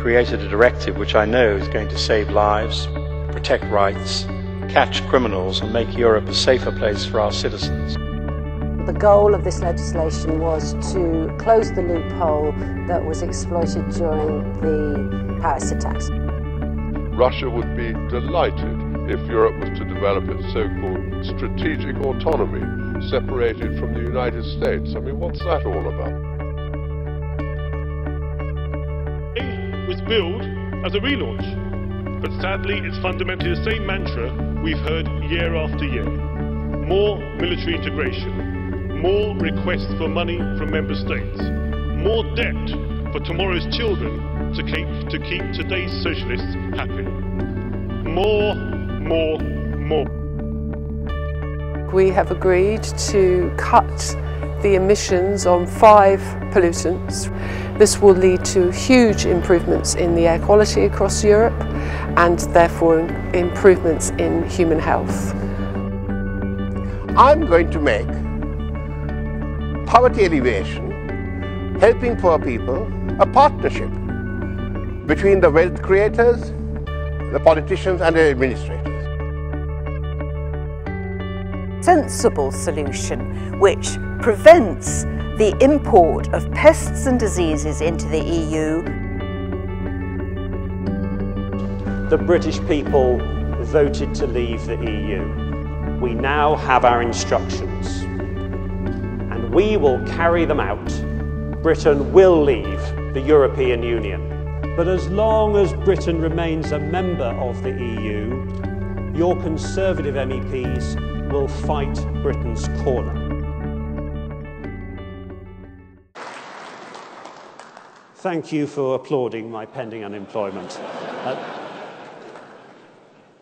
created a directive which I know is going to save lives, protect rights, catch criminals and make Europe a safer place for our citizens. The goal of this legislation was to close the loophole that was exploited during the Paris attacks. Russia would be delighted if Europe was to develop its so-called strategic autonomy, separated from the United States. I mean, what's that all about? It was billed as a relaunch, but sadly it's fundamentally the same mantra we've heard year after year. More military integration, more requests for money from member states, more debt for tomorrow's children to keep today's socialists happy. More. We have agreed to cut the emissions on 5 pollutants. This will lead to huge improvements in the air quality across Europe and therefore improvements in human health. I'm going to make poverty alleviation, helping poor people, a partnership between the wealth creators, the politicians and the administrators. Sensible solution which prevents the import of pests and diseases into the EU. The British people voted to leave the EU. We now have our instructions, and we will carry them out. Britain will leave the European Union. But as long as Britain remains a member of the EU, your Conservative MEPs will fight Britain's corner. Thank you for applauding my pending unemployment.